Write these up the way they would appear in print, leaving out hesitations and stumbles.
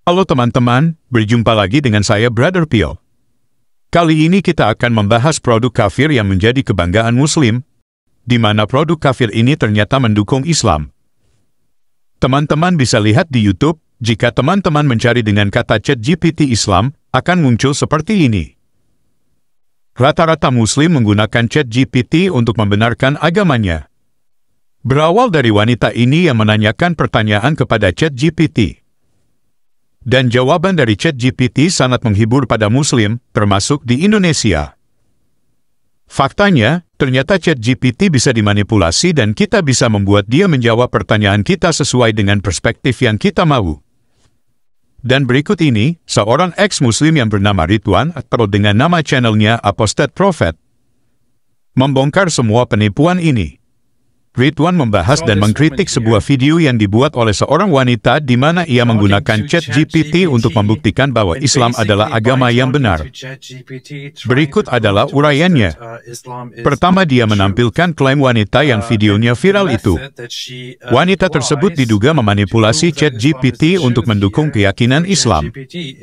Halo teman-teman, berjumpa lagi dengan saya Brother Pio. Kali ini kita akan membahas produk kafir yang menjadi kebanggaan Muslim, di mana produk kafir ini ternyata mendukung Islam. Teman-teman bisa lihat di YouTube, jika teman-teman mencari dengan kata ChatGPT Islam, akan muncul seperti ini. Rata-rata Muslim menggunakan ChatGPT untuk membenarkan agamanya. Berawal dari wanita ini yang menanyakan pertanyaan kepada ChatGPT. Dan jawaban dari ChatGPT sangat menghibur pada Muslim, termasuk di Indonesia. Faktanya, ternyata ChatGPT bisa dimanipulasi dan kita bisa membuat dia menjawab pertanyaan kita sesuai dengan perspektif yang kita mau. Dan berikut ini, seorang ex-Muslim yang bernama Ridwan atau dengan nama channelnya Apostate Prophet, membongkar semua penipuan ini. Ridwan membahas dan mengkritik sebuah video yang dibuat oleh seorang wanita di mana ia menggunakan ChatGPT untuk membuktikan bahwa Islam adalah agama yang benar. Berikut adalah uraiannya. Pertama, dia menampilkan klaim wanita yang videonya viral itu. Wanita tersebut diduga memanipulasi ChatGPT untuk mendukung keyakinan Islam.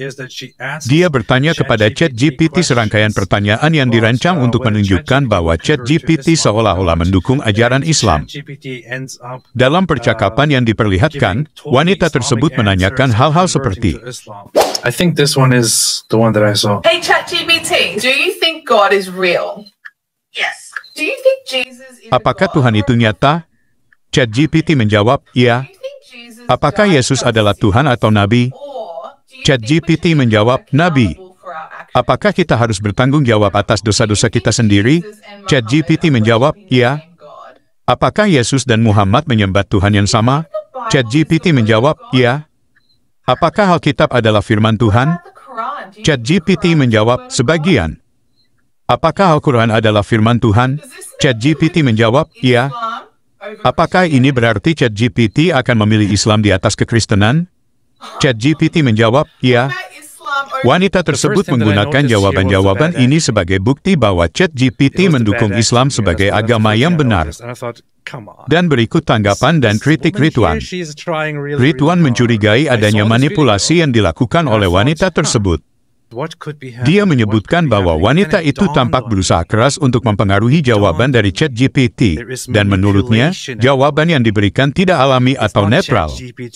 Dia bertanya kepada ChatGPT serangkaian pertanyaan yang dirancang untuk menunjukkan bahwa ChatGPT seolah-olah mendukung ajaran Islam. Dalam percakapan yang diperlihatkan, wanita tersebut menanyakan hal-hal seperti, I think this one is the one that I saw. Hey ChatGPT, do you think God is real? Yes. Do you think Jesus is apakah God? Tuhan itu nyata? ChatGPT menjawab, ya. Do you think Jesus Apakah died Yesus for adalah us? Tuhan atau Nabi? Or do you ChatGPT think we should be menjawab, Nabi. accountable for our actions? Apakah kita harus bertanggung jawab atas dosa-dosa kita sendiri? ChatGPT menjawab, ya. Apakah Yesus dan Muhammad menyembah Tuhan yang sama? ChatGPT menjawab, ya. Apakah Alkitab adalah firman Tuhan? ChatGPT menjawab, sebagian. Apakah Al-Quran adalah firman Tuhan? ChatGPT menjawab, ya. Apakah ini berarti ChatGPT akan memilih Islam di atas kekristenan? ChatGPT menjawab, ya. Wanita tersebut menggunakan jawaban-jawaban ini sebagai bukti bahwa ChatGPT mendukung Islam sebagai agama yang benar. Dan berikut tanggapan dan kritik Ridwan. Ridwan mencurigai adanya manipulasi yang dilakukan oleh wanita tersebut. Dia menyebutkan bahwa wanita itu tampak berusaha keras untuk mempengaruhi jawaban dari ChatGPT, dan menurutnya, jawaban yang diberikan tidak alami atau netral.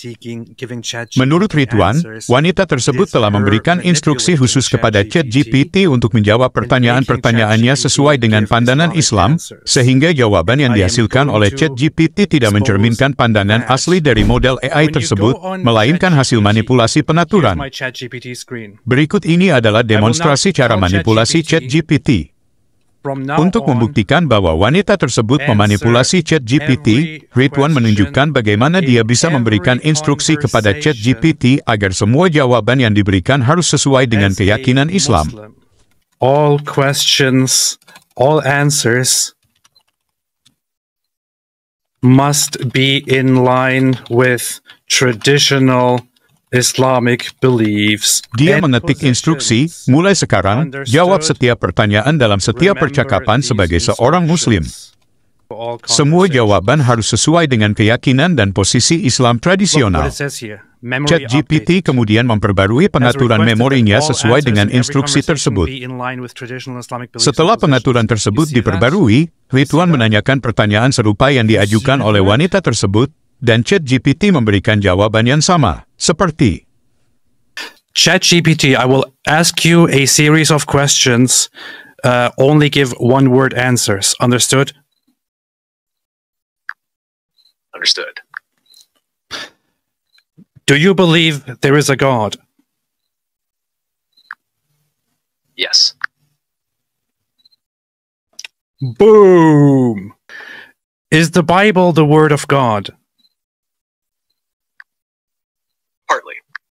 Menurut Ridwan, wanita tersebut telah memberikan instruksi khusus kepada ChatGPT untuk menjawab pertanyaan-pertanyaannya sesuai dengan pandangan Islam, sehingga jawaban yang dihasilkan oleh ChatGPT tidak mencerminkan pandangan asli dari model AI tersebut, melainkan hasil manipulasi penaturan. Berikut ini adalah demonstrasi cara manipulasi ChatGPT. Untuk membuktikan bahwa wanita tersebut memanipulasi ChatGPT, Ridwan menunjukkan bagaimana dia bisa memberikan instruksi kepada ChatGPT agar semua jawaban yang diberikan harus sesuai dengan keyakinan Islam. All questions, all answers must be in line with traditional Islamic beliefs. Dia mengetik instruksi, mulai sekarang, jawab setiap pertanyaan dalam setiap percakapan sebagai seorang Muslim. Semua jawaban harus sesuai dengan keyakinan dan posisi Islam tradisional. ChatGPT kemudian memperbarui pengaturan memorinya sesuai dengan instruksi tersebut. Setelah pengaturan tersebut diperbarui, Ridwan menanyakan pertanyaan serupa yang diajukan oleh wanita tersebut, dan ChatGPT memberikan jawaban yang sama, seperti, ChatGPT, I will ask you a series of questions, only give one-word answers. Understood? Understood. Do you believe there is a God? Yes. Boom! Is the Bible the Word of God? Partly.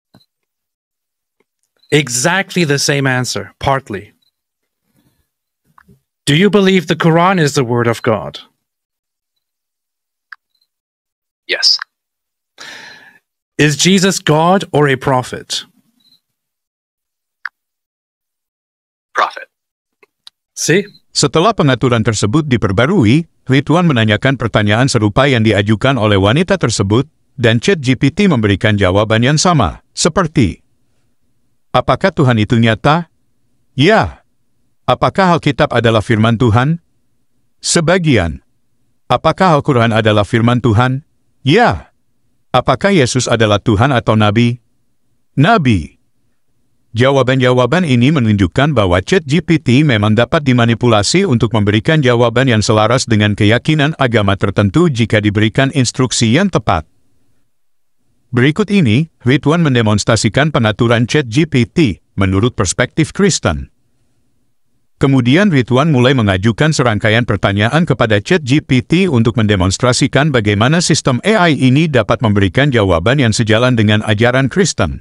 Exactly the same answer, partly. Do you believe the Quran is the Word of God? Yes. Is Jesus God or a prophet? Prophet. See? Setelah pengaturan tersebut diperbarui, Ridwan menanyakan pertanyaan serupa yang diajukan oleh wanita tersebut, Dan ChatGPT memberikan jawaban yang sama, seperti, apakah Tuhan itu nyata? Ya. Apakah Alkitab adalah firman Tuhan? Sebagian. Apakah Al-Quran adalah firman Tuhan? Ya. Apakah Yesus adalah Tuhan atau Nabi? Nabi. Jawaban-jawaban ini menunjukkan bahwa ChatGPT memang dapat dimanipulasi untuk memberikan jawaban yang selaras dengan keyakinan agama tertentu jika diberikan instruksi yang tepat. Berikut ini, Ridwan mendemonstrasikan pengaturan ChatGPT menurut perspektif Kristen. Kemudian Ridwan mulai mengajukan serangkaian pertanyaan kepada ChatGPT untuk mendemonstrasikan bagaimana sistem AI ini dapat memberikan jawaban yang sejalan dengan ajaran Kristen.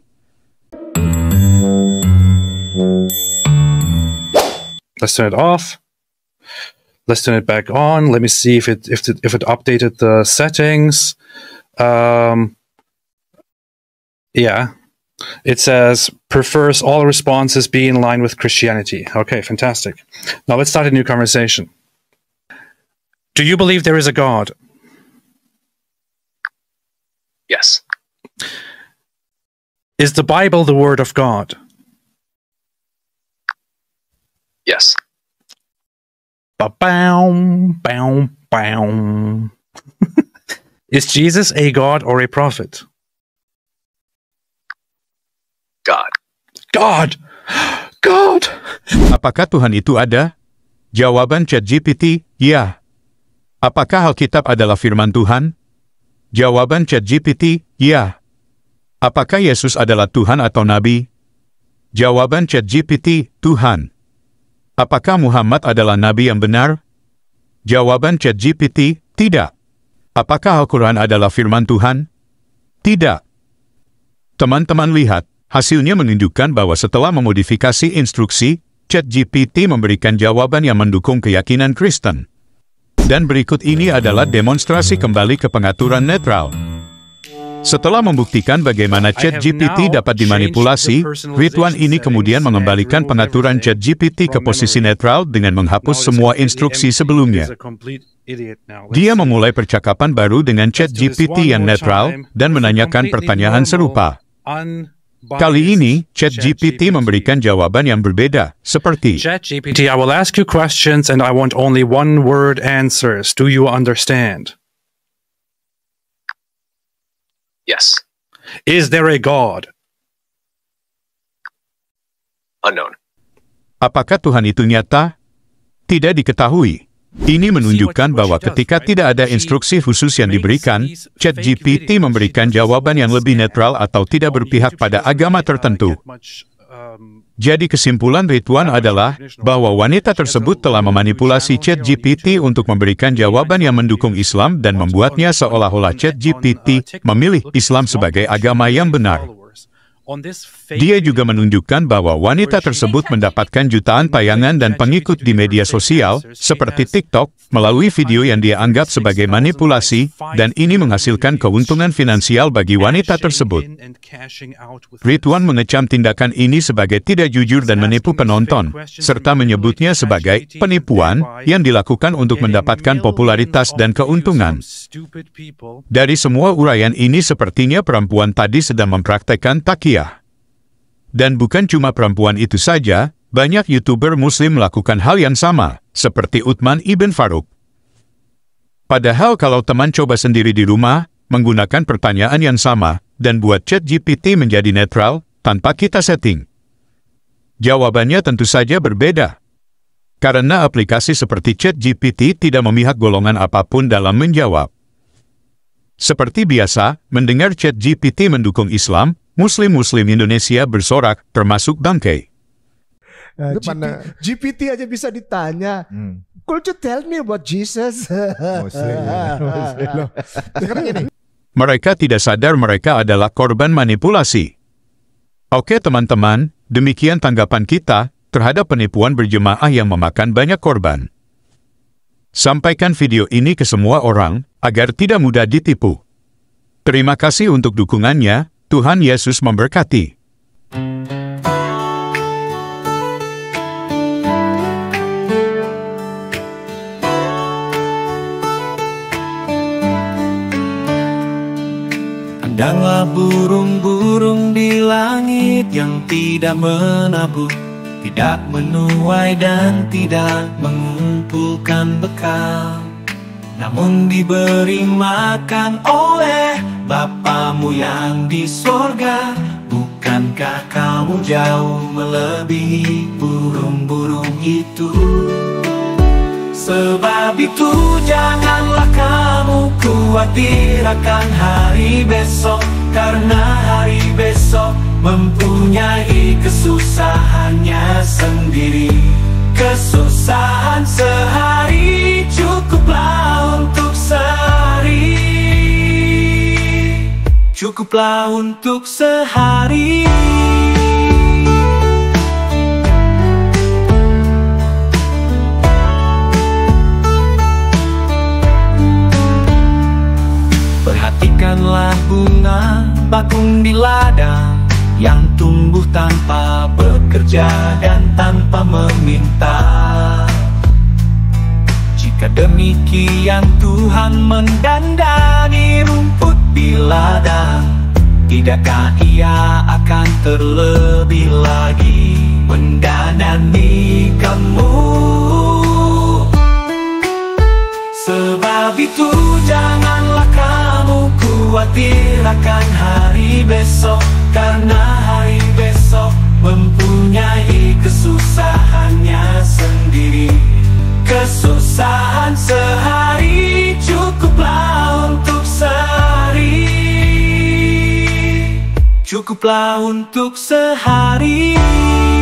Let's turn it off. Let's turn it back on. Let me see if it updated the settings. Yeah. It says, prefers all responses be in line with Christianity. Okay, fantastic. Now let's start a new conversation. Do you believe there is a God? Yes. Is the Bible the Word of God? Yes. Ba-bow, bow, bow. Is Jesus a God or a prophet? God. God! God! Apakah Tuhan itu ada? Jawaban ChatGPT, ya. Apakah Alkitab adalah firman Tuhan? Jawaban ChatGPT, ya. Apakah Yesus adalah Tuhan atau Nabi? Jawaban ChatGPT, Tuhan. Apakah Muhammad adalah Nabi yang benar? Jawaban ChatGPT, tidak. Apakah Al-Quran adalah firman Tuhan? Tidak. Teman-teman lihat, hasilnya menunjukkan bahwa setelah memodifikasi instruksi, ChatGPT memberikan jawaban yang mendukung keyakinan Kristen. Dan berikut ini adalah demonstrasi kembali ke pengaturan netral. Setelah membuktikan bagaimana ChatGPT dapat dimanipulasi, Ridwan ini kemudian mengembalikan pengaturan ChatGPT ke posisi netral dengan menghapus semua instruksi sebelumnya. Dia memulai percakapan baru dengan ChatGPT yang netral dan menanyakan pertanyaan serupa. Kali ini, ChatGPT memberikan jawaban yang berbeda, seperti, ChatGPT, I will ask you questions and I want only one-word answers. Do you understand? Yes. Is there a God? Unknown. apakah Tuhan itu nyata? Tidak diketahui. Ini menunjukkan bahwa ketika tidak ada instruksi khusus yang diberikan, ChatGPT memberikan jawaban yang lebih netral atau tidak berpihak pada agama tertentu. Jadi kesimpulan Ridwan adalah bahwa wanita tersebut telah memanipulasi ChatGPT untuk memberikan jawaban yang mendukung Islam dan membuatnya seolah-olah ChatGPT memilih Islam sebagai agama yang benar. Dia juga menunjukkan bahwa wanita tersebut mendapatkan jutaan tayangan dan pengikut di media sosial, seperti TikTok, melalui video yang dia anggap sebagai manipulasi, dan ini menghasilkan keuntungan finansial bagi wanita tersebut. Ridwan mengecam tindakan ini sebagai tidak jujur dan menipu penonton, serta menyebutnya sebagai penipuan yang dilakukan untuk mendapatkan popularitas dan keuntungan. Dari semua uraian ini sepertinya perempuan tadi sedang mempraktekkan taqiyah. Dan bukan cuma perempuan itu saja, banyak YouTuber Muslim melakukan hal yang sama, seperti Uthman Ibn Farouk. Padahal kalau teman coba sendiri di rumah, menggunakan pertanyaan yang sama, dan buat ChatGPT menjadi netral, tanpa kita setting, jawabannya tentu saja berbeda. Karena aplikasi seperti ChatGPT tidak memihak golongan apapun dalam menjawab. Seperti biasa, mendengar ChatGPT mendukung Islam, Muslim-Muslim Indonesia bersorak, termasuk Bangkei. GPT aja bisa ditanya. Could you tell me about Jesus? Mereka tidak sadar mereka adalah korban manipulasi. Oke teman-teman, demikian tanggapan kita terhadap penipuan berjemaah yang memakan banyak korban. Sampaikan video ini ke semua orang, agar tidak mudah ditipu. Terima kasih untuk dukungannya. Tuhan Yesus memberkati. Pandanglah burung-burung di langit yang tidak menabur, tidak menuai dan tidak mengumpulkan bekal, namun diberi makan oleh Bapamu yang di sorga. Bukankah kamu jauh melebihi burung-burung itu? Sebab itu janganlah kamu khawatir akan hari besok, karena hari besok mempunyai kesusahannya sendiri. Kesusahan sehari cukuplah untuk sehari, cukuplah untuk sehari. Perhatikanlah bunga bakung di ladang yang tumbuh tanpa bekerja dan tanpa meminta. Jika demikian Tuhan mendandani rumput di ladang, tidakkah Ia akan terlebih lagi mendandani kamu? Sebab itu janganlah kamu khawatir akan hari besok, karena hari besok mempunyai kesusahannya sendiri. Kesusahan sehari cukuplah untuk sehari, cukuplah untuk sehari.